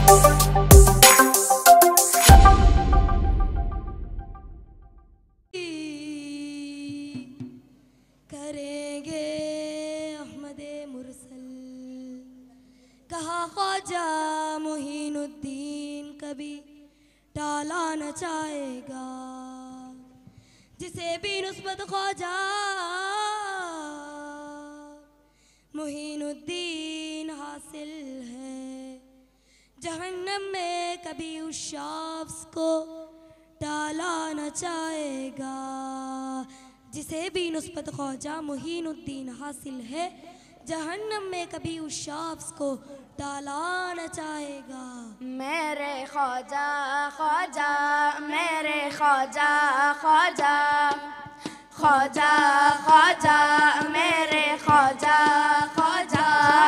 करेंगे अहमदे मुरसल, कहा ख्वाजा मोहिनुद्दीन कभी टाला न चाहेगा, जिसे भी नुस्बत ख्वाजा मोहिनुद्दीन हासिल है, जहन्नम में कभी उस शख्स को टाला न चाहेगा, जिसे भी नुस्बत ख्वाजा मोहिनुद्दीन हासिल है, जहन्नम में कभी उस शख्स को टाला न चाहेगा। मेरे ख्वाजा ख्वाजा मेरे ख्वाजा ख्वाजा ख्वाजा ख्वाजा मेरे ख्वाजा ख्वाजा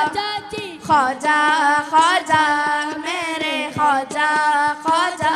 ख्वाजा ख्वाजा मेरे ख्वाजा ख्वाजा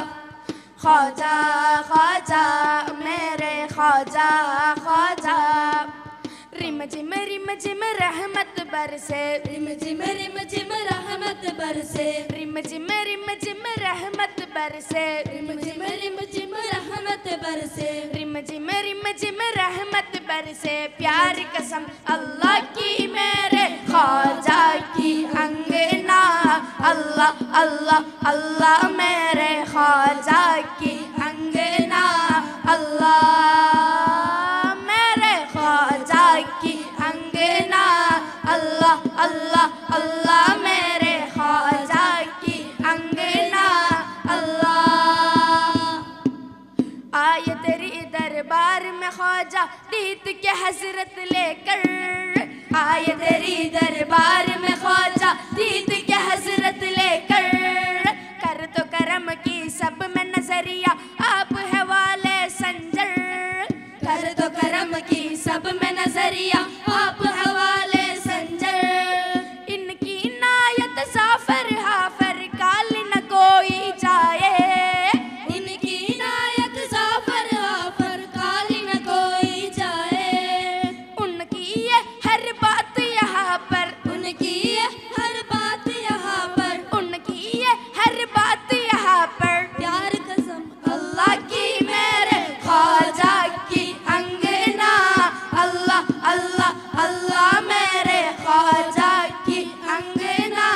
ख्वाजा ख्वाजा मेरे ख्वाजा ख्वाजा। रिम झिम रहमत बरसे, रिम झिम रहमत बरसे, रिम झिम रहमत बरसे, रिम झिम रहमत बरसे, रिम झिम रहमत बरसे। प्यार कसम अल्लाह की मेरे ख्वाजा की अंगना, अल्लाह अल्लाह अल्लाह मेरे ख्वाजा की अंगना, अल्लाह मेरे ख्वाजा की अंगना, अल्लाह अल्लाह अल्लाह मेरे ख्वाजा की अंगना, अल्लाह। आए तेरी दरबार में ख्वाजा दीद के हजरत लेकर, आए तेरी दरबार में ख्वाजा दीद के हजरत लेकर, कर तो करम की सब में नजरिया आप है वाले संजर, कर तो करम की सब में नजरिया आप है वाले संजर। इनकी नायत जाफर हाफर काल न कोई जाए, इनकी नायत जाफर हाफर काल न कोई जाए। उनकी ये हर बात यहाँ पर, उनकी ये हर बात यहाँ पर, उनकी ये हर बात यहाँ पर। प्यार कसम अल्लाह की मेरे ख्वाजा की अंगना, अल्लाह अल्लाह अल्लाह मेरे ख्वाजा की अंगना,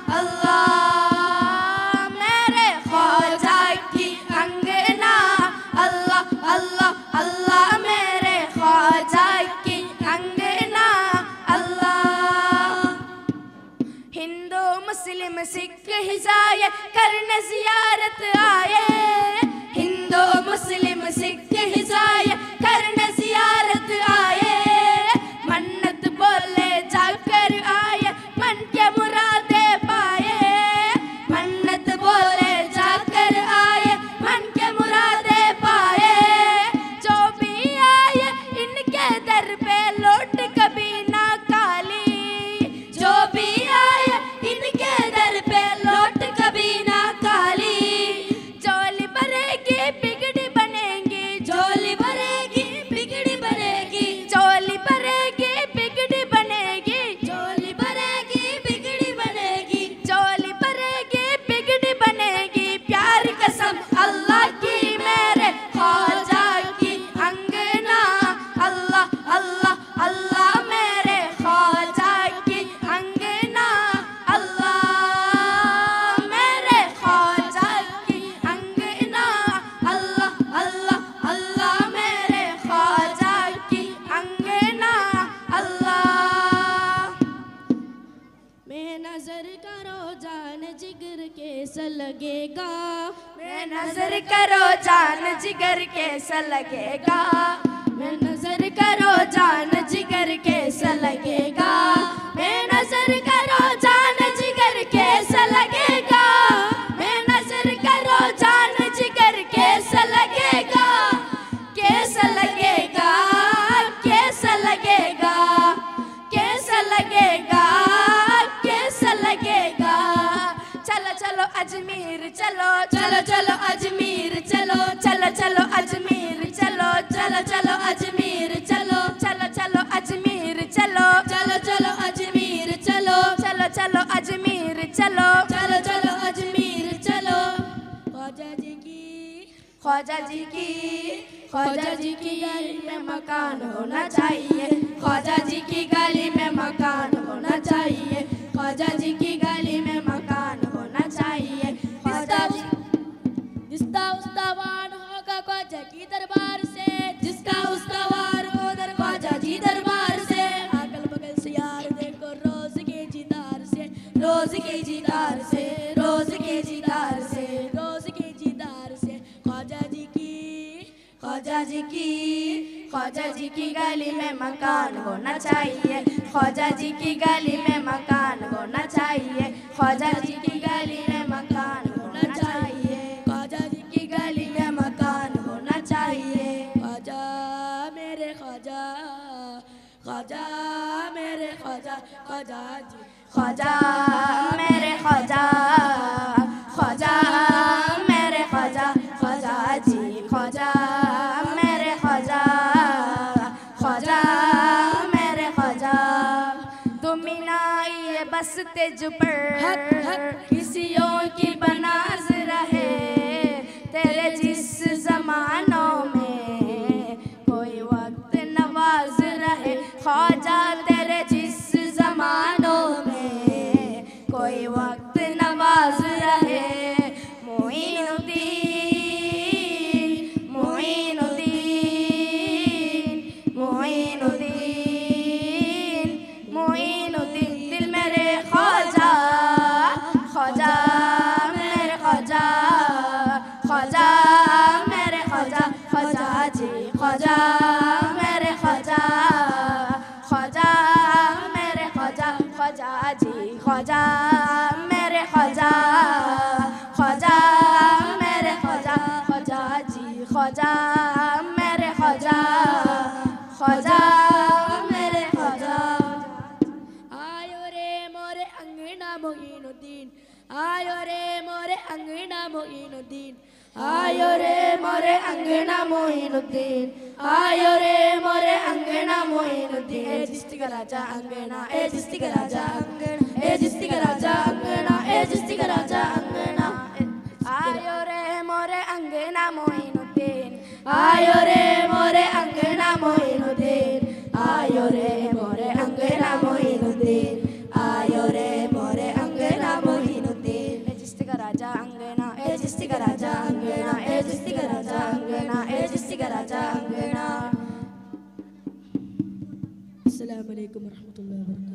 अल्लाह मेरे ख्वाजा की अंगना, अल्लाह अल्लाह अल्लाह मेरे ख्वाजा की अंगना, अल्लाह। हिंदू मुस्लिम सिख ईसाई करने जियारत आए, हिंदू मुस्लिम सिख ईसाई करने जियारत आए। मन्नत बोले जाकर आए मन के मुरादे पाए, मन्नत बोले जाकर आए मन के मुरादे पाए। जो भी आए इनके दर पे लौट कभी ना काली, जो भी आए इनके दर पे लौट कभी ना काली। झोली भरेगी बिगड़ी बनेगी, झोली भरेगी बिगड़ी बनेगी, झोली भरेगी बिगड़ी बनेगी, झोली भरेगी बिगड़ी बनेगी, झोली भरेगी बिगड़ी बनेगी। प्यार कसम अल्लाह की मेरे ख्वाजा की अंगना, अल्लाह अल्लाह अल्लाह मेरे ख्वाजा की अंगना, अल्लाह मेरे ख्वाजा की अंगना, अल्लाह अल्लाह अल्लाह मेरे ख्वाजा की अंगना, अल्लाह। मैं नजर करो जान जिगर कैसा लगेगा, मैं नजर करो जान जिगर कैसा लगेगा, मैं नजर करो जान जिगर कैसा लगेगा, मैं नजर करो जान जिगर कैसा लगेगा, मैं नजर करो जान जिगर कैसा लगेगा, कैसा लगेगा, कैसा लगेगा, कैसा लगेगा, कैसा लगेगा। चलो चलो अजमेर चलो, चलो चलो अजमेर चलो, चलो चलो अजमेर चलो, चलो चलो अजमेर चलो, चलो चलो अजमेर चलो, चलो चलो अजमेर चलो, चलो चलो अजमेर चलो, चलो चलो ख्वाजा जी की गली में मकान होना चाहिए, ख्वाजा जी की गली में मकान होना चाहिए, ख्वाजा जी की गली में मकान होना चाहिए। जिसका उस्तावान होगा ख्वाजा की दरबार से, जिसका उस्तावार हो दर ख्वाजा जी दरबार से, अगल बगल से यार देखो रोज के जीदार से, रोज के जीदार से, रोज के जीदार से, रोज के जीदार से। ख्वाजा जी की गली में मकान होना चाहिए, ख्वाजा जी की गली में मकान होना चाहिए, ख्वाजा जी की गली में मकान होना चाहिए, ख्वाजा जी की गली में मकान होना चाहिए। ख्वाजा मेरे ख्वाजा, ख्वाजा मेरे ख्वाजा, ख्वाजा जी ख्वाजा मेरे ख्वाजा, ख्वाजा मेरे ख्वाजा, ख्वाजा जी ख्वाजा मेरे ख्वाजा, ख्वाजा मेरे ख्वाजा। तुम नाई बसते जो पर किसियों की बनाज रहे, तेरे जिस जमानों में कोई वक्त नवाज रहे, ख्वाजा तेरे जिस जमानों में कोई वक्त नवाज रहे। मोइनुद्दीन दिल मेरे ख्वाजा, ख्वाजा मेरे ख्वाजा, ख्वाजा मेरे ख्वाजा, ख्वाजा जी ख्वाजा मेरे ख्वाजा, ख्वाजा मेरे ख्वाजा, ख्वाजा जी ख्वाजा मेरे ख्वाजा, ख्वाजा मेरे ख्वाजा, ख्वाजा जी ख्वाजा मेरे ख्वाजा, ख्वाजा मेरे ख्वाजा। आयो रे मोरे अंगना मोइनुद्दीन, आयो रे मोरे अंगना मोइनुद्दीन, आयो रे मोरे अंगना मोइनुद्दीन, आयो रे मोरे अंगना मोइनुद्दीन। ए जिस्ती का राजा अंगना, ए जिस्ती का राजा अंगना, ए जिस्ती का राजा अंगना, ए जिस्ती का राजा अंगना। आयो रे मोरे अंगना मोइनुद्दीन, आयो रे मोरे अंगना मोइनुद्दीन, आयो रे मोरे अंगना मोइनुद्दीन, आयो रे मोरे अंगना मोइनुद्दीन। ए जिस्ती का राजा अंगना, ए जिस्ती का राजा अंगना, ए जिस्ती का राजा अंगना, ए जिस्ती का राजा अंगना। अस्सलाम वालेकुम रहमतुल्लाहि व बरकातहू।